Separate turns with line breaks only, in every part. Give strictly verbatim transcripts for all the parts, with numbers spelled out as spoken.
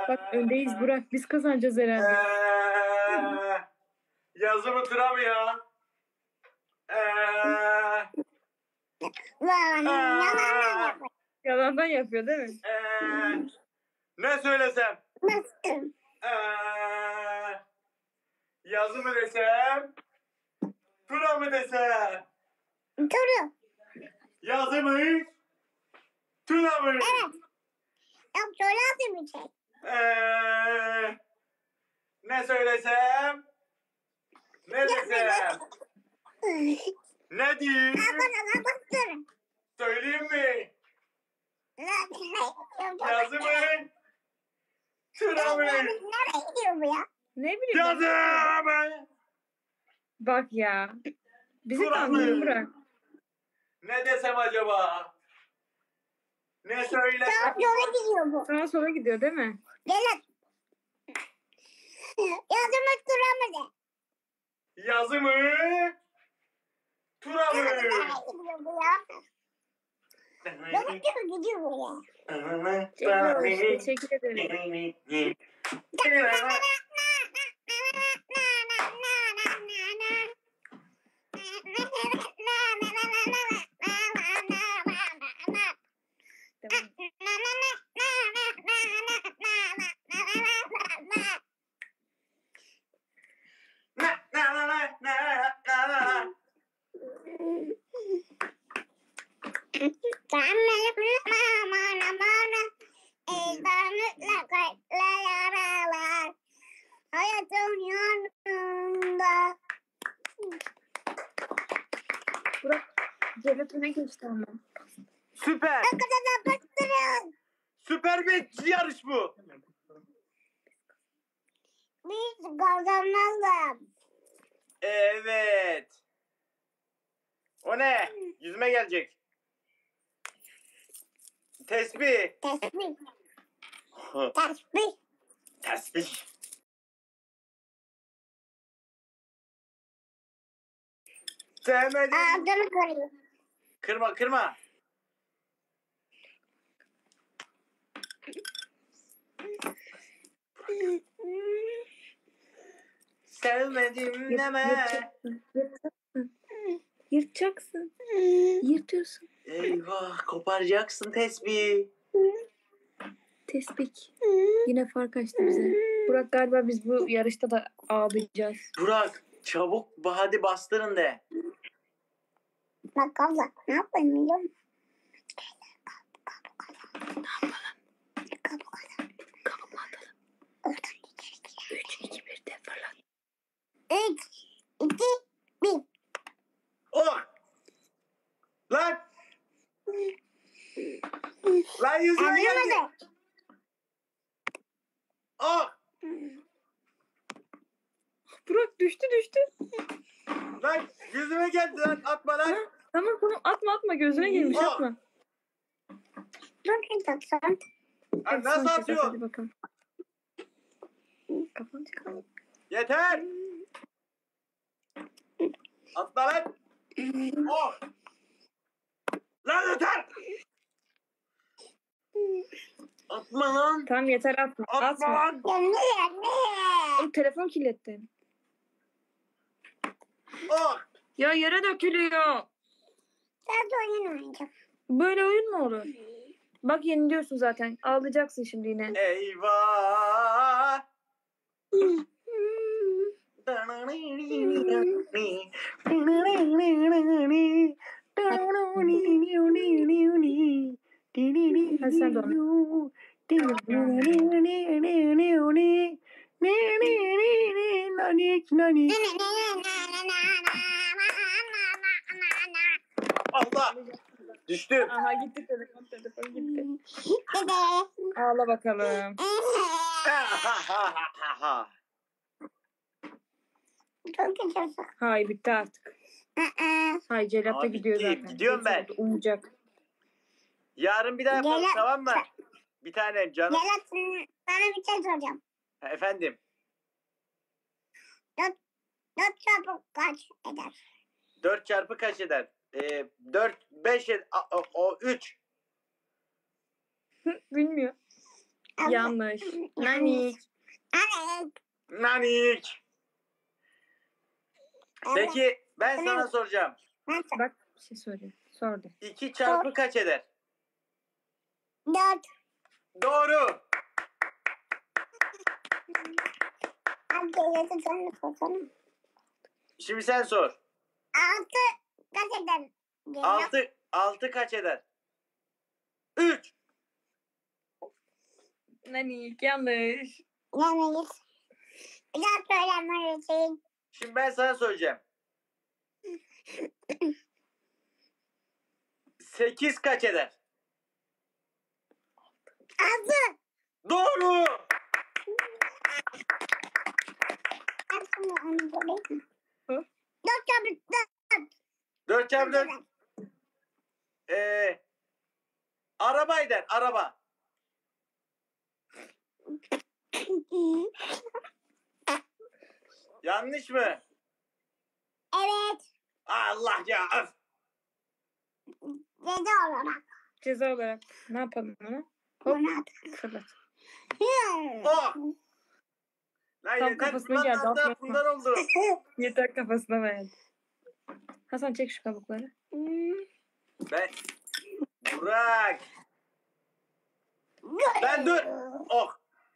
Bak öndeyiz Burak. Biz kazanacağız herhalde.
Eee, yazımı tura mı ya? Eee, eee,
Yalandan yapıyor değil mi?
eee, ne söylesem?
Nasıl?
Eee, yazı mı desem? Tura mı desem?
Turu.
Yazı mı? Tura mı?
Evet. Yok şöyle bir şey.
Eee, ne söylesem? Ne desem? Ne diyeyim?
Bana bastır.
Söyleyeyim mi? Yazı mı? Tura mı?
Nereye gidiyor bu ya?
Ne bileyim
Yazı
ben.
mı?
Bak ya. Bizi
Burak
kandırın
mı?
Burak.
Ne desem acaba? Ne söyle?
Çok yola gidiyor bu.
Sağa sola gidiyor değil mi?
Gel. Yazımı duramadı.
Yazı mı? Tura mı?
Nereye gidiyor bu ya? Yola gidiyor bu ya.
Çekiyor, teşekkür ederim. Tamam.
Hayatım yanında.
Burak jelatine geçti ama.
Süper.
Ne kadar da bastırın.
Süper bir yarış bu.
Biz kazanalım.
Evet. O ne? Yüzüme gelecek. Tesbih.
Tesbih. Tesbih.
Tesbih. Sevmedim.
Ağzını kırıyor.
Kırma kırma. Sevmedim deme.
Yırtacaksın. Yırtacaksın. Yırtacaksın. Yırtıyorsun.
Eyvah koparacaksın tesbih.
Tespih. Yine fark açtı bize. Burak galiba biz bu yarışta da ağlayacağız.
Burak çabuk hadi bastırın de.
Bak abla ne yapayım biliyor musun?
Ne yapalım?
Kapı kadar.
Kabuk atalım.
Oradan içeri gir.
üç, iki, bir de fırlat.
Üç, iki, bir.
Oh! Lan! Lan yüzüme geldi.
Anlamadım.
Oh!
Burak düştü düştü.
Lan yüzüme geldi lan atma lan.
Ha, tamam tamam atma atma gözüne girmiş
Aa!
atma.
Dur bir dakika.
Lan
Hadi
nasıl
son kez at,
atıyor?
Hadi bakalım. Kafanı çıkar.
Yeter. Atla lan. Oh! Lan yeter. Atma lan.
Tamam yeter atma.
Atma
Atma.
lan.
Ya ne ya ne?
Oğlum telefon kilitli.
Oh!
Ya yere dökülüyor.
Sadece oyun oynayacağım.
Böyle oyun mu olur? Bak yeniliyorsun zaten. Ağlayacaksın şimdi yine.
Eyvah.
Hadi sen de onu.
Allah. Düştüm.
Aha gitti telefon telefon gitti.
Dede.
Ağla bakalım.
Çok kötüsün.
Hay bitti artık. Hay Celat da
Abi
gidiyor
gitti,
zaten.
gidiyorum ben.
Uyuyacak.
Yarın bir daha yapalım
Gel-
tamam mı? Bir tanem canım.
Gel sana bir şey soracağım.
Efendim.
Dört çarpı kaç eder?
dört çarpı kaç eder? Ee, dört, beş, o, o üç.
Bilmiyor. Yanlış. Nanik.
Evet.
Nanik. Peki ben sana soracağım.
Bak bir şey soruyor. Sordu.
iki çarpı kaç eder?
Dört.
Doğru.
Abi geliyordu sonra soralım.
Şimdi sen sor.
Altı kaç eder? Geliyor.
altı altı kaç eder? üç.
Nanik yanlış.
Yemeyiz. Bir daha söylemelisin.
Şimdi ben sana söyleyeceğim. sekiz kaç eder?
Altı.
Doğru.
Ben şimdi onu söyleyeyim.
Hı?
Dört çarpı dört.
dört çarpı dört. Ee, araba eder. Araba. Yanlış mı?
Evet.
Allah ya. Öf.
Ceza olarak.
Ceza olarak ne yapalım ona? Hop
Bunu at.
fırlat.
Oh. Lan
Tam
yeter.
kafasına
Bundan
geldi,
daha
atma.
bundan oldu.
Yeter kafasına verdi. Hasan çek şu kabukları.
Ben. Burak. Ben dur. Oh.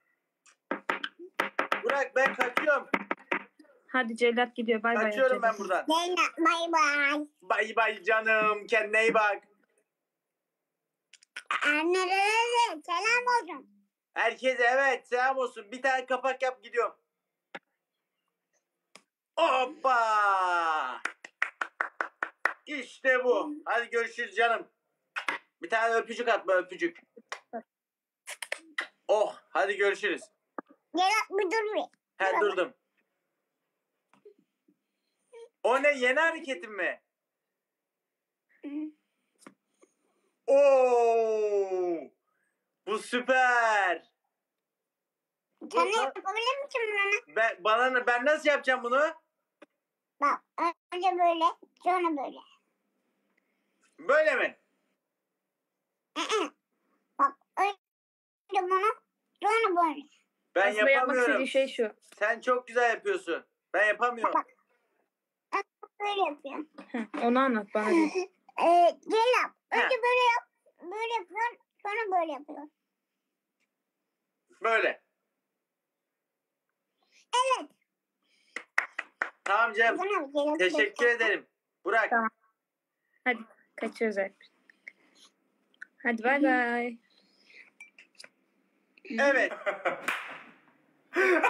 Burak ben kaçıyorum.
Hadi Cellat gidiyor. Bay bay.
Kaçıyorum ben
Cellat.
buradan.
Zeynep bay bay.
Bay bay canım. Kendine iyi bak.
Annelere de selam olsun.
Herkese evet selam olsun. Bir tane kapak yap gidiyorum. Hoppa. İşte bu. Hadi görüşürüz canım. Bir tane öpücük atma öpücük. Oh hadi görüşürüz.
Zeynep bir dur bir.
He durdum. O ne yeni hareketim mi? Oo! Bu süper.
Sen de
Bu-
yapabilir misin bunu?
Ben, bana, ben nasıl yapacağım bunu?
Bak önce böyle sonra böyle.
Böyle mi?
Ee, Bak önce bunu sonra böyle.
Ben
Aslında yapmak
yapamıyorum.
istediği şey şu.
Sen çok güzel yapıyorsun. Ben yapamıyorum.
Bak. Böyle yapıyorsun.
Heh, onu anlat bana. Bir.
Ee, gel yap. Önce
Ha.
böyle yap. Böyle yapıyorsun. Sonra böyle yapıyorsun.
Böyle.
Evet.
Tamam canım.
Buna bir kere
Teşekkür ederim. Burak.
Tamam. Hadi kaçıyoruz hep. Hadi bay bay.
Evet.